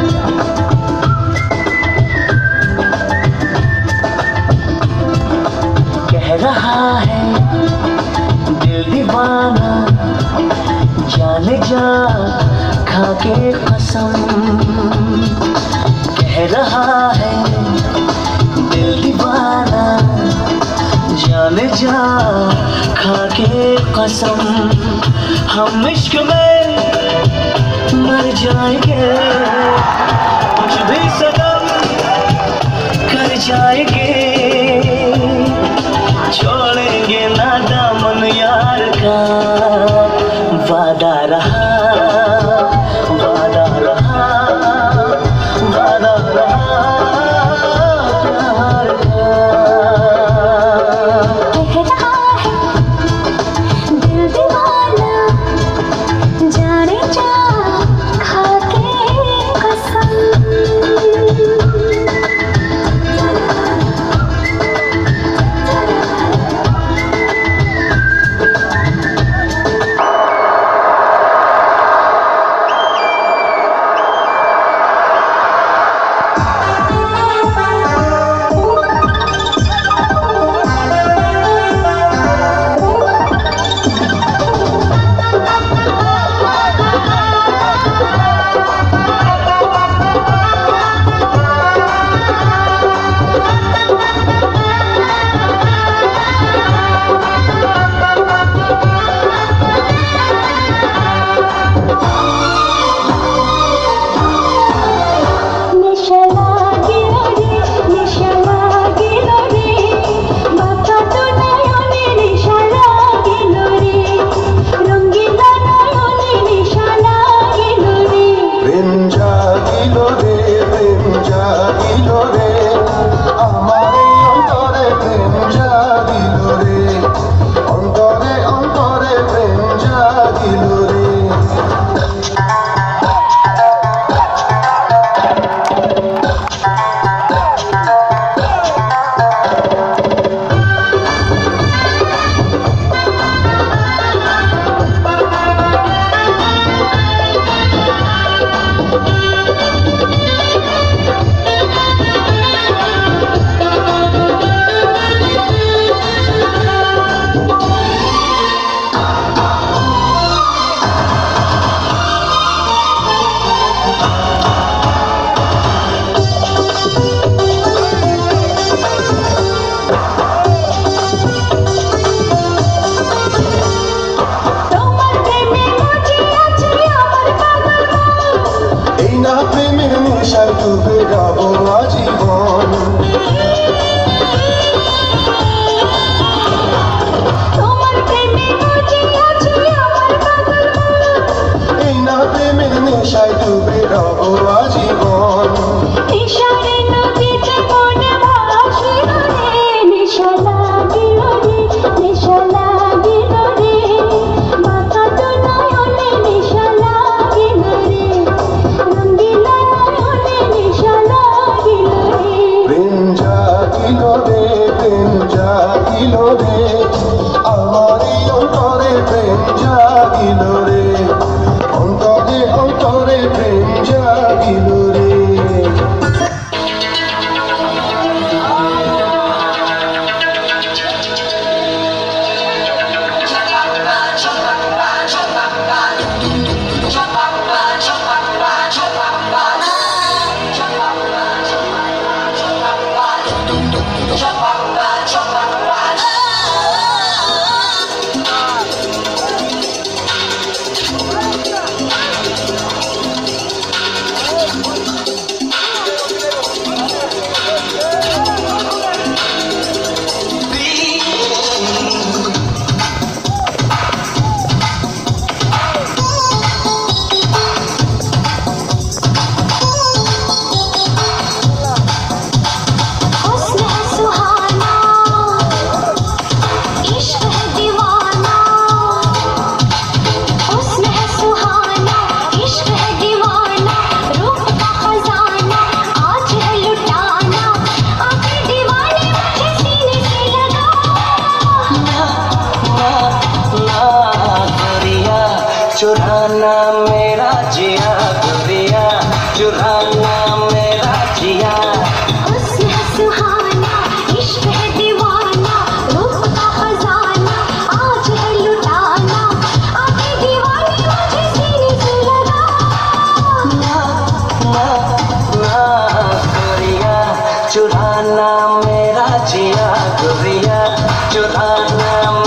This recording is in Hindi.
कह रहा है दिल दीवाना, जाने जा खा के कसम। कह रहा है दिल दीवाना, जाने जा खा के कसम। हम इश्क में मर जाएंगे, कुछ भी सनम कर जाएंगे। छोड़ेंगे ना दामन यार का, वादा रहा, वादा रहा, वादा रहा प्यार का। कह रहा है दिल दीवाना, जाने जा खा के कसम। चुराना मेरा जिया गुड़िया। चुराना मेरा जिया। हुस्न है सुहाना, इश्क है दीवाना, रूह का खजाना आज है लुटाना, आके दीवानी मुझे सीने से लगा। ना ना ना गोरिया, चुराना मेरा जिया गोरिया, चुराना